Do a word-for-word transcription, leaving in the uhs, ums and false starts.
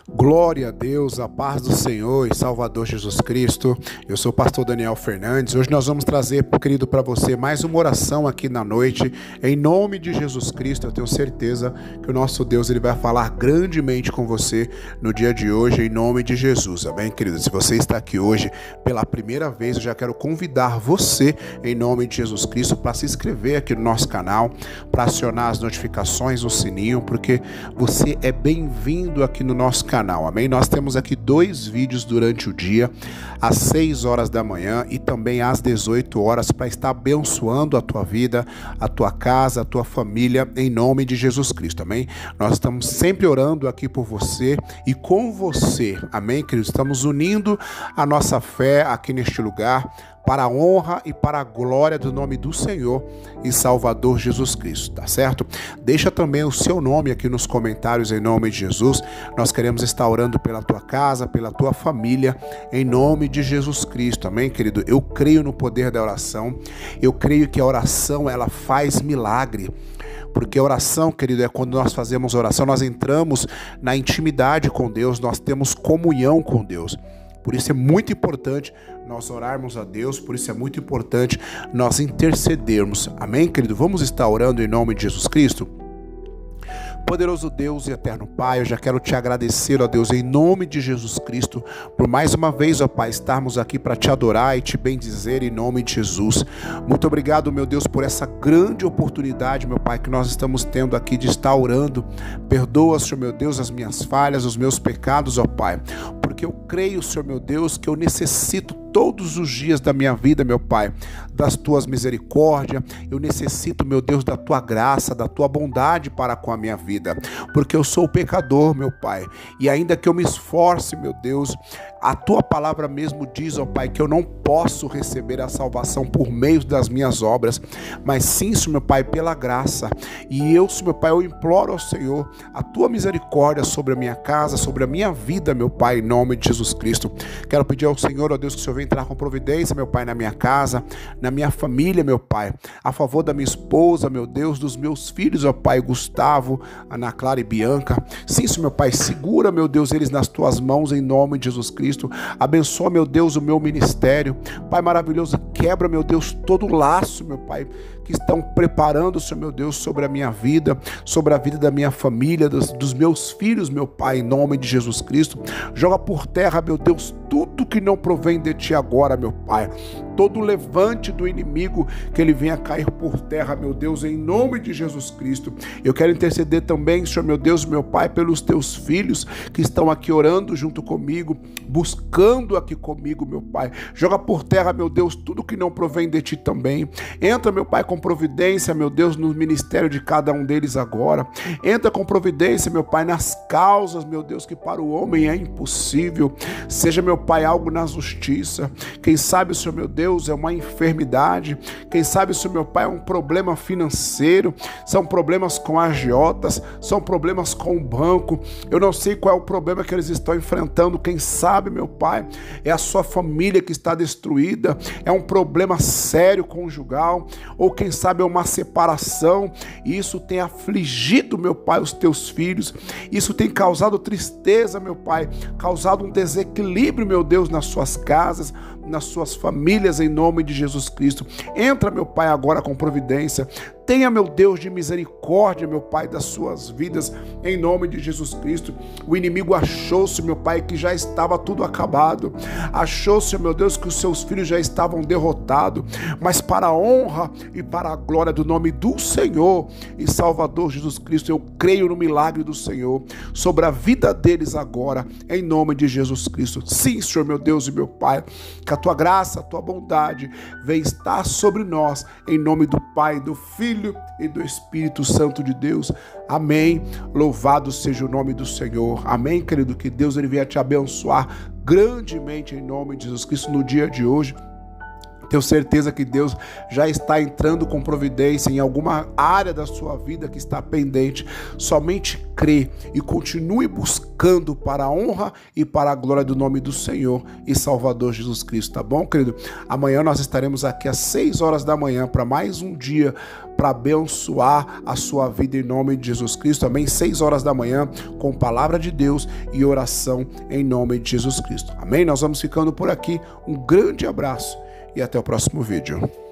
Glória a Deus, a paz do Senhor e Salvador Jesus Cristo. Eu sou o pastor Daniel Fernandes. Hoje nós vamos trazer, querido, para você mais uma oração aqui na noite. Em nome de Jesus Cristo, eu tenho certeza que o nosso Deus ele vai falar grandemente com você no dia de hoje, em nome de Jesus. Amém, querido? Se você está aqui hoje pela primeira vez, eu já quero convidar você, em nome de Jesus Cristo, para se inscrever aqui no nosso canal, para acionar as notificações, o sininho, porque você é bem-vindo aqui no nosso canal. Canal, amém? Nós temos aqui dois vídeos durante o dia, às seis horas da manhã e também às dezoito horas, para estar abençoando a tua vida, a tua casa, a tua família, em nome de Jesus Cristo, amém? Nós estamos sempre orando aqui por você e com você, amém, queridos? Estamos unindo a nossa fé aqui neste lugar, para a honra e para a glória do nome do Senhor e Salvador Jesus Cristo, tá certo? Deixa também o seu nome aqui nos comentários em nome de Jesus. Nós queremos estar orando pela tua casa, pela tua família, em nome de Jesus Cristo, amém, querido? Eu creio no poder da oração, eu creio que a oração, ela faz milagre. Porque oração, querido, é quando nós fazemos oração, nós entramos na intimidade com Deus, nós temos comunhão com Deus. Por isso é muito importante nós orarmos a Deus, por isso é muito importante nós intercedermos. Amém, querido? Vamos estar orando em nome de Jesus Cristo? Poderoso Deus e eterno Pai, eu já quero te agradecer, ó Deus, em nome de Jesus Cristo, por mais uma vez, ó Pai, estarmos aqui para te adorar e te bendizer em nome de Jesus. Muito obrigado, meu Deus, por essa grande oportunidade, meu Pai, que nós estamos tendo aqui de estar orando. Perdoa, Senhor, meu Deus, as minhas falhas, os meus pecados, ó Pai, porque eu creio, Senhor, meu Deus, que eu necessito todos os dias da minha vida, meu Pai, das tuas misericórdias. Eu necessito, meu Deus, da tua graça, da tua bondade para com a minha vida, porque eu sou pecador, meu Pai, e ainda que eu me esforce, meu Deus, a tua palavra mesmo diz, ó Pai, que eu não posso receber a salvação por meio das minhas obras, mas sim, Senhor, meu Pai, pela graça. E eu, Senhor, meu Pai, eu imploro ao Senhor a tua misericórdia sobre a minha casa, sobre a minha vida, meu Pai, em nome de Jesus Cristo. Quero pedir ao Senhor, ó Deus, que o Senhor venha entrar com providência, meu Pai, na minha casa, na minha família, meu Pai, a favor da minha esposa, meu Deus, dos meus filhos, ó Pai, Gustavo, Ana Clara e Bianca. Sim, Senhor, meu Pai, segura, meu Deus, eles nas tuas mãos, em nome de Jesus Cristo. Abençoa, meu Deus, o meu ministério. Pai maravilhoso, quebra, meu Deus, todo o laço, meu Pai, que estão preparando, Senhor, meu Deus, sobre a minha vida, sobre a vida da minha família, dos, dos meus filhos, meu Pai, em nome de Jesus Cristo. Joga por terra, meu Deus, tudo que não provém de Ti agora, meu Pai. Todo levante do inimigo, que ele venha cair por terra, meu Deus, em nome de Jesus Cristo. Eu quero interceder também, Senhor, meu Deus, meu Pai, pelos Teus filhos que estão aqui orando junto comigo, buscando aqui comigo, meu Pai. Joga por terra, meu Deus, tudo que não provém de Ti também. Entra, meu Pai, com providência, meu Deus, no ministério de cada um deles agora. Entra com providência, meu Pai, nas causas, meu Deus, que para o homem é impossível. Seja, meu Pai, algo na justiça. Quem sabe, Senhor, meu Deus, Deus, é uma enfermidade, quem sabe se o meu Pai é um problema financeiro, são problemas com agiotas, são problemas com o banco, eu não sei qual é o problema que eles estão enfrentando, quem sabe, meu Pai, é a sua família que está destruída, é um problema sério conjugal, ou quem sabe é uma separação, e isso tem afligido, meu Pai, os teus filhos, isso tem causado tristeza, meu Pai, causado um desequilíbrio, meu Deus, nas suas casas, nas suas famílias, em nome de Jesus Cristo. Entra, meu Pai, agora com providência. Tenha, meu Deus, de misericórdia, meu Pai, das suas vidas, em nome de Jesus Cristo. O inimigo achou-se, meu Pai, que já estava tudo acabado. Achou-se, meu Deus, que os seus filhos já estavam derrotados. Mas para a honra e para a glória do nome do Senhor e Salvador Jesus Cristo, eu creio no milagre do Senhor sobre a vida deles agora, em nome de Jesus Cristo. Sim, Senhor, meu Deus e meu Pai, que a tua graça, a tua bondade venha estar sobre nós, em nome do Pai, do Filho e do Espírito Santo de Deus. Amém. Louvado seja o nome do Senhor. Amém, querido. Que Deus ele venha te abençoar grandemente em nome de Jesus Cristo no dia de hoje. Tenho certeza que Deus já está entrando com providência em alguma área da sua vida que está pendente. Somente crê e continue buscando para a honra e para a glória do nome do Senhor e Salvador Jesus Cristo, tá bom, querido? Amanhã nós estaremos aqui às seis horas da manhã para mais um dia para abençoar a sua vida em nome de Jesus Cristo. Amém? seis horas da manhã com palavra de Deus e oração em nome de Jesus Cristo. Amém? Nós vamos ficando por aqui. Um grande abraço e até o próximo vídeo.